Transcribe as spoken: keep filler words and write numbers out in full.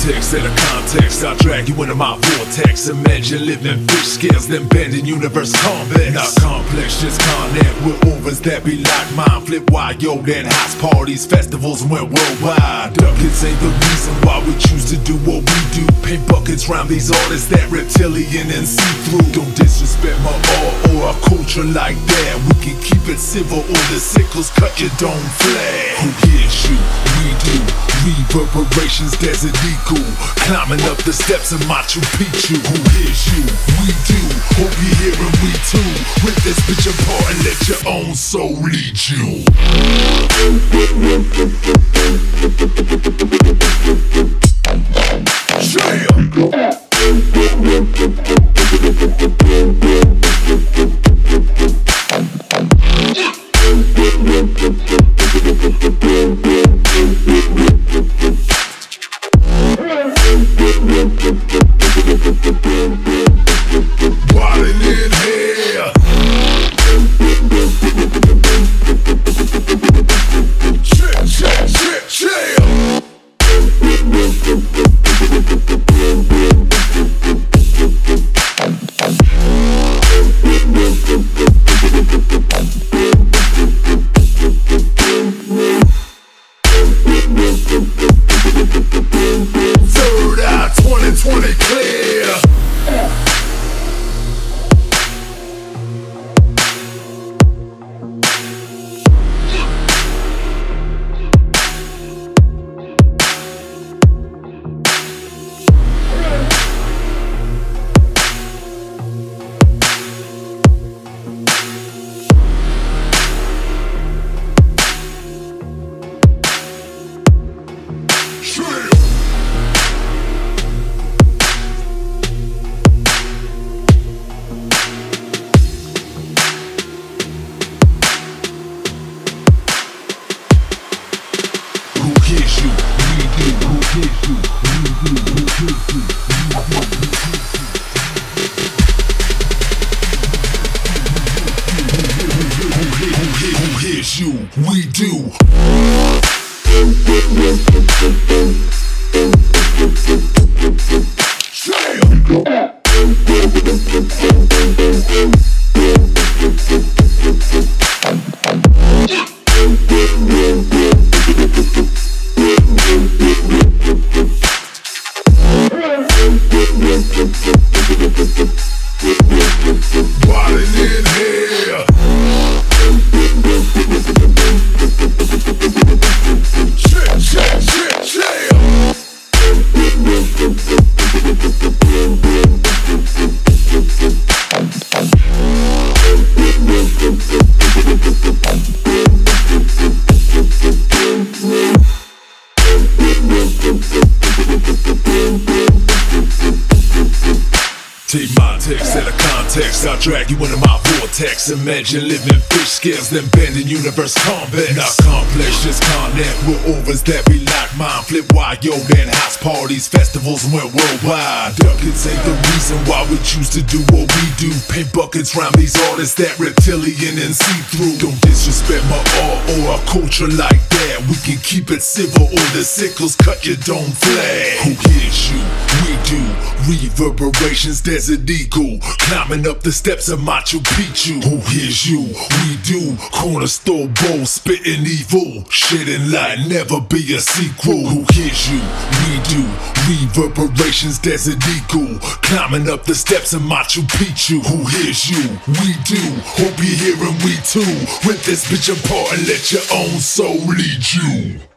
context and a context, I'll drag you into my vortex. Imagine living fish scales, then bending universe convex. Not complex, just connect with overs that be like mine. Flip wild, then house parties, festivals went worldwide. Duckets ain't the reason why we choose to do what we do. Paint buckets round these artists that reptilian and see-through. Don't disrespect my art or our culture like that. We can keep it civil or the sickles cut your dome flat. Who hears you? We do. Reverberations, Desert Eagle, climbing up the steps of Machu Picchu. Who hears you? We do. Hope you hearing we too. Rip this bitch apart and let your own soul lead you. Wildin' in here. Chill, chill, chill, chill. Third eye, twenty twenty clear. Who hears you? We do. Wildin' in here. Chill, chill, chill, chill. Take my text out of context, I'll drag you into my vortex. Imagine living fish scales, then bending universe convex. Not complex, just connect with overs that be like mine. Flip wild, then house parties, festivals went worldwide. Duckets ain't the reason why we choose to do what we do. Paint buckets round these artists that reptilian and see-through. Don't disrespect my art or our culture like that. We can keep it civil or the sickles cut your dome flat. Who hears you? We do. Reverberations, Desert Eagle, climbing up the steps of Machu Picchu. Who hears you? We do. Corner store bowl, spitting evil, shedding light, never be a sequel. Who hears you? We do. Reverberations, Desert Eagle, climbing up the steps of Machu Picchu. Who hears you? We do. Hope you hearing we too. Rip this bitch apart and let your own soul lead you.